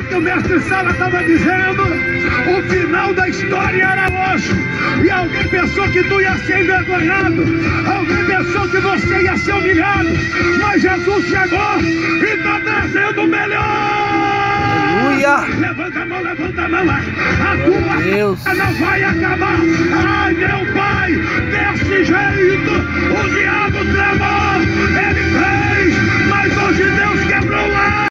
que o mestre Sala estava dizendo, o final da história era hoje. E alguém pensou que tu ia ser envergonhado, alguém pensou que você ia ser humilhado, mas Jesus chegou e está trazendo o melhor. Aleluia. Levanta a mão, a tua vida não vai acabar. Ai, meu Deus.